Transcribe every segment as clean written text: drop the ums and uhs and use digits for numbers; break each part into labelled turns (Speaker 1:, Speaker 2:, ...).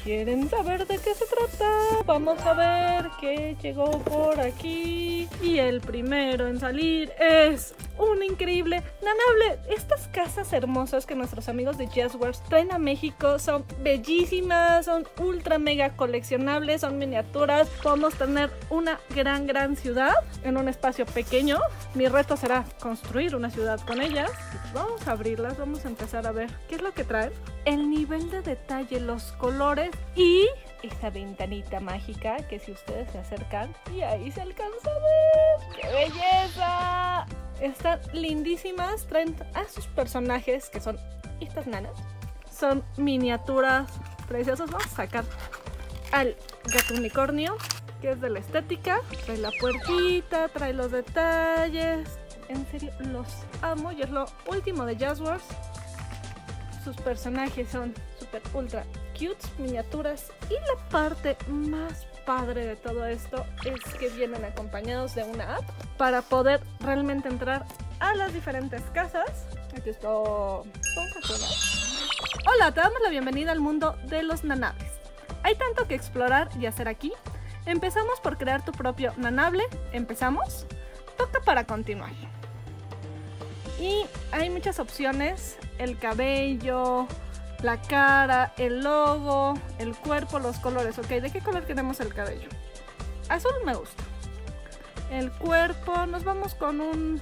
Speaker 1: ¿Quieren saber de qué se trata? Vamos a ver qué llegó por aquí. Y el primero en salir es un increíble nanable. Estas casas hermosas que nuestros amigos de Jazzwares traen a México son bellísimas, son ultra mega coleccionables, son miniaturas. Podemos tener una gran ciudad en un espacio pequeño. Mi reto será construir una ciudad con ellas. Vamos a abrirlas, vamos a empezar a ver qué es lo que traen. El nivel de detalle, los colores y esa ventanita mágica que si ustedes se acercan y ahí se alcanza a ver. ¡Qué belleza! Están lindísimas, traen a sus personajes que son estas nanas. Son miniaturas preciosas. Vamos a sacar al gato unicornio, que es de la estética. Trae la puertita, trae los detalles. En serio, los amo y es lo último de Jazzwares. Sus personajes son super ultra cute, miniaturas. Y la parte más padre de todo esto es que vienen acompañados de una app para poder realmente entrar a las diferentes casas. Aquí está. Hola, te damos la bienvenida al mundo de los nanables. Hay tanto que explorar y hacer aquí. Empezamos por crear tu propio nanable. ¿Empezamos? Toca para continuar. Y hay muchas opciones: el cabello, la cara, el logo, el cuerpo, los colores. Ok, ¿de qué color queremos el cabello? Azul me gusta. El cuerpo, nos vamos con un...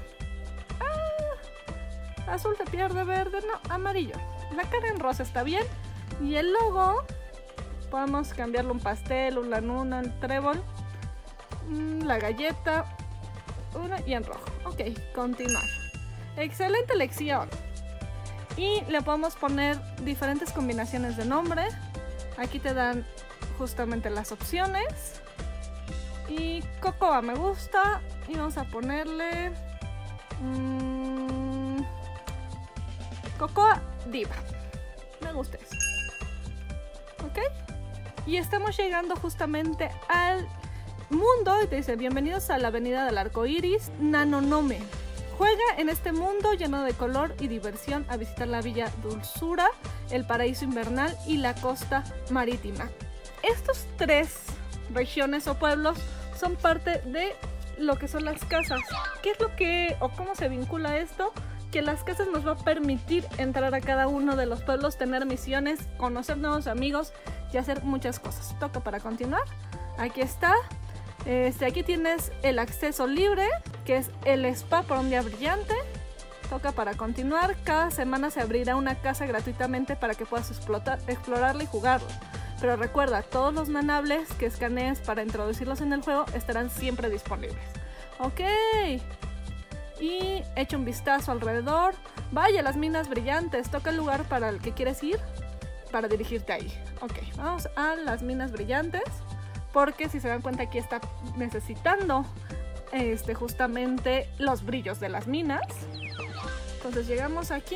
Speaker 1: azul se pierde, verde, no, amarillo. La cara en rosa está bien. Y el logo, podemos cambiarlo un pastel, un luna, el trébol, la galleta, y en rojo. Ok, continuar. Excelente elección. Y le podemos poner diferentes combinaciones de nombre. Aquí te dan justamente las opciones. Y Cocoa me gusta. Y vamos a ponerle Cocoa Diva. Me gusta eso. Ok. Y estamos llegando justamente al mundo. Y te dice: bienvenidos a la avenida del arco iris, Nanonome. Juega en este mundo lleno de color y diversión a visitar la Villa Dulzura, el Paraíso Invernal y la Costa Marítima. Estos tres regiones o pueblos son parte de lo que son las casas. ¿Qué es lo que o cómo se vincula esto? Que las casas nos va a permitir entrar a cada uno de los pueblos, tener misiones, conocer nuevos amigos y hacer muchas cosas. Toca para continuar. Aquí está. Aquí tienes el acceso libre, que es el spa por un día brillante. Toca para continuar. Cada semana se abrirá una casa gratuitamente para que puedas explorarla y jugarla. Pero recuerda, todos los nanables que escanees para introducirlos en el juego estarán siempre disponibles. Ok. Y echa un vistazo alrededor. Vaya, las minas brillantes. Toca el lugar para el que quieres ir para dirigirte ahí. Ok, vamos a las minas brillantes. Porque si se dan cuenta, aquí está necesitando justamente los brillos de las minas. Entonces llegamos aquí.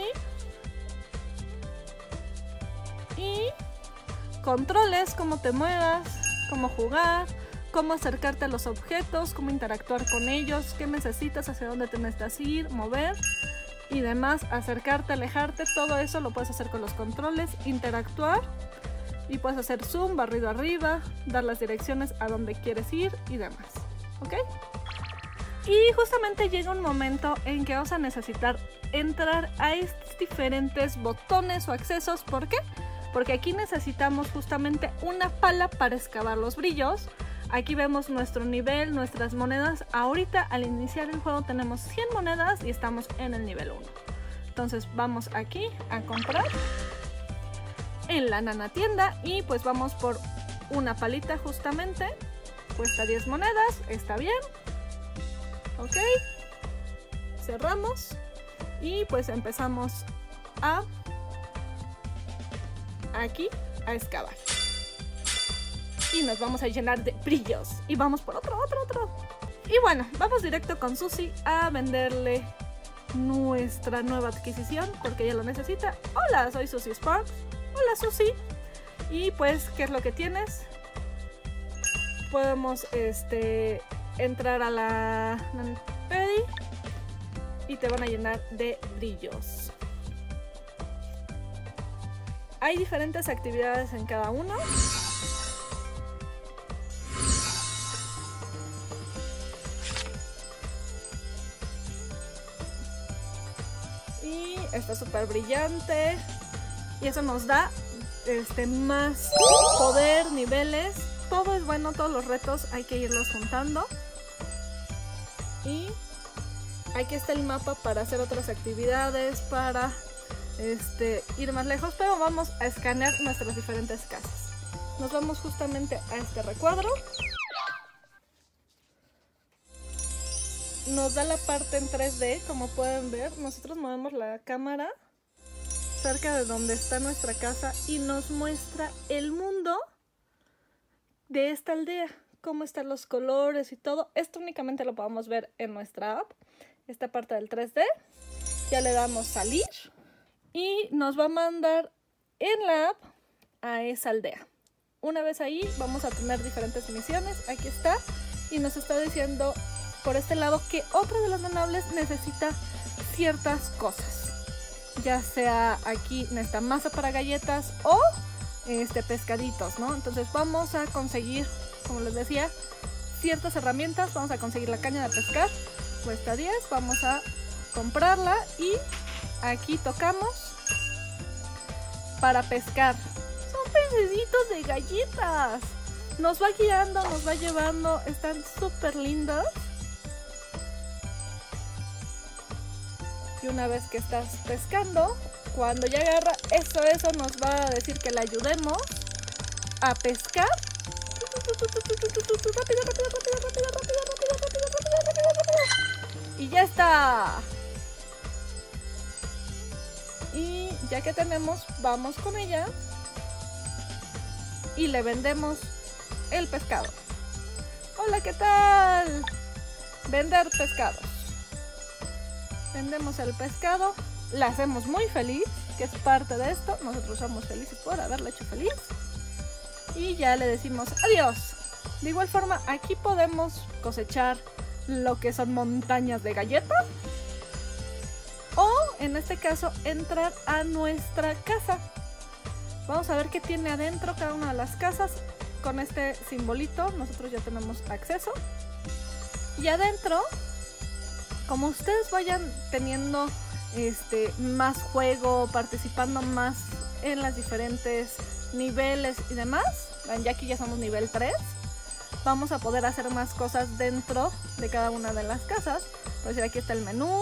Speaker 1: Y controles, cómo te muevas, cómo jugar, cómo acercarte a los objetos, cómo interactuar con ellos, qué necesitas, hacia dónde te necesitas ir, mover y demás, acercarte, alejarte. Todo eso lo puedes hacer con los controles, interactuar. Y puedes hacer zoom, barrido arriba, dar las direcciones a donde quieres ir y demás. ¿Ok? Y justamente llega un momento en que vamos a necesitar entrar a estos diferentes botones o accesos. ¿Por qué? Porque aquí necesitamos justamente una pala para excavar los brillos. Aquí vemos nuestro nivel, nuestras monedas. Ahorita al iniciar el juego tenemos 100 monedas y estamos en el nivel 1. Entonces vamos aquí a comprar en la nana tienda y pues vamos por una palita justamente. Cuesta 10 monedas, está bien. Ok, cerramos y pues empezamos aquí a excavar y nos vamos a llenar de brillos y vamos por otro. Y bueno, vamos directo con Susie a venderle nuestra nueva adquisición porque ella lo necesita. Hola, soy Susie Sparks. Hola Susie. Y pues, ¿qué es lo que tienes? Podemos entrar a la Nanpedi y te van a llenar de brillos. Hay diferentes actividades en cada uno. Y está súper brillante. Y eso nos da más poder, niveles. Todo es bueno, todos los retos hay que irlos juntando. Y aquí está el mapa para hacer otras actividades, para ir más lejos. Pero vamos a escanear nuestras diferentes casas. Nos vamos justamente a este recuadro. Nos da la parte en 3D, como pueden ver. Nosotros movemos la cámara cerca de donde está nuestra casa y nos muestra el mundo de esta aldea, cómo están los colores y todo. Esto únicamente lo podemos ver en nuestra app, esta parte del 3D. Ya le damos salir y nos va a mandar en la app a esa aldea. Una vez ahí vamos a tener diferentes misiones. Aquí está, y nos está diciendo por este lado que otra de las nanables necesita ciertas cosas, ya sea aquí esta masa para galletas o pescaditos, ¿no? Entonces vamos a conseguir, como les decía, ciertas herramientas. Vamos a conseguir la caña de pescar, cuesta 10, vamos a comprarla y aquí tocamos para pescar. Son pececitos de galletas, nos va guiando, nos va llevando, están súper lindos. Y una vez que estás pescando, cuando ya agarra eso nos va a decir que le ayudemos a pescar. Y ya está. Y ya que tenemos, vamos con ella y le vendemos el pescado. Hola, ¿qué tal? Vender pescados. Vendemos el pescado, la hacemos muy feliz, que es parte de esto. Nosotros somos felices por haberla hecho feliz. Y ya le decimos adiós. De igual forma, aquí podemos cosechar lo que son montañas de galleta. O, en este caso, entrar a nuestra casa. Vamos a ver qué tiene adentro cada una de las casas. Con este simbolito nosotros ya tenemos acceso. Y adentro, como ustedes vayan teniendo más juego, participando más en las diferentes niveles y demás, ya aquí ya somos nivel 3, vamos a poder hacer más cosas dentro de cada una de las casas. Por decir, aquí está el menú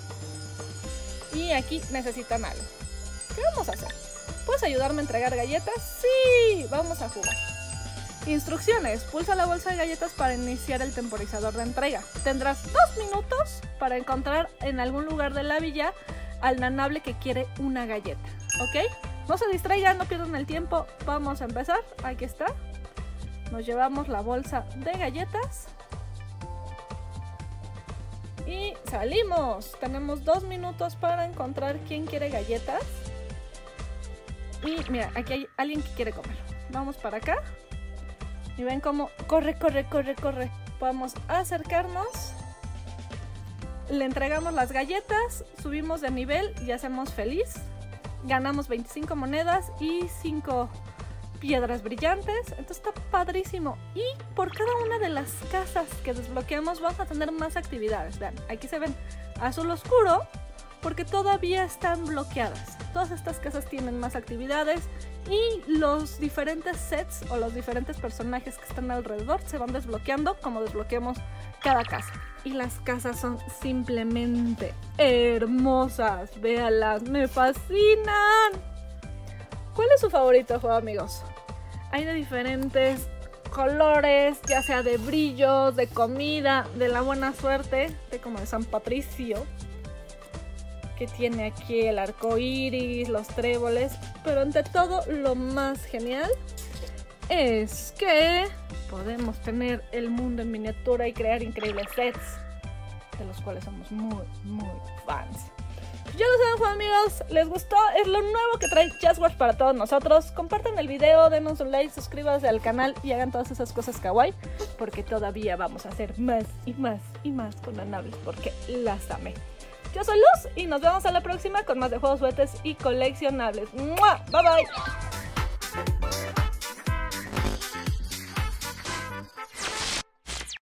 Speaker 1: y aquí necesitan algo. ¿Qué vamos a hacer? ¿Puedes ayudarme a entregar galletas? Sí, vamos a jugar. Instrucciones: pulsa la bolsa de galletas para iniciar el temporizador de entrega. Tendrás 2 minutos para encontrar en algún lugar de la villa al nanable que quiere una galleta, ¿ok? No se distraigan, no pierdan el tiempo. Vamos a empezar. Aquí está. Nos llevamos la bolsa de galletas y salimos. Tenemos 2 minutos para encontrar quién quiere galletas. Y mira, aquí hay alguien que quiere comer. Vamos para acá. Y ven cómo corre. Vamos a acercarnos. Le entregamos las galletas. Subimos de nivel y hacemos feliz. Ganamos 25 monedas y 5 piedras brillantes. Entonces está padrísimo. Y por cada una de las casas que desbloqueamos vamos a tener más actividades. Vean, aquí se ven azul oscuro porque todavía están bloqueadas. Todas estas casas tienen más actividades y los diferentes sets o los diferentes personajes que están alrededor se van desbloqueando como desbloqueemos cada casa. Y las casas son simplemente hermosas. Véanlas, me fascinan. ¿Cuál es su favorito juego, amigos? Hay de diferentes colores, ya sea de brillos, de comida, de la buena suerte, de como de San Patricio, que tiene aquí el arco iris, los tréboles, pero ante todo lo más genial es que podemos tener el mundo en miniatura y crear increíbles sets, de los cuales somos muy fans. Ya lo saben, amigos, ¿les gustó? Es lo nuevo que trae Just Watch para todos nosotros. Compartan el video, denos un like, suscríbanse al canal y hagan todas esas cosas kawaii, porque todavía vamos a hacer más y más con nanables, porque las amé. Yo soy Luz y nos vemos a la próxima con más de juegos, juguetes y coleccionables. ¡Mua! Bye bye.